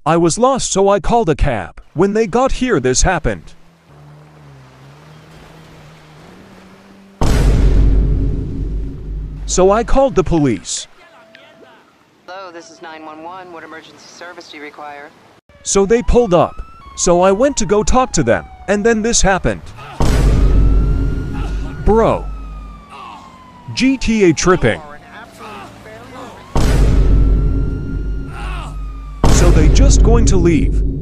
I was lost, so I called a cab. When they got here, this happened. So I called the police. Hello, this is 911. What emergency service do you require? So they pulled up. So I went to go talk to them, and then this happened. Bro. GTA tripping. So they just going to leave.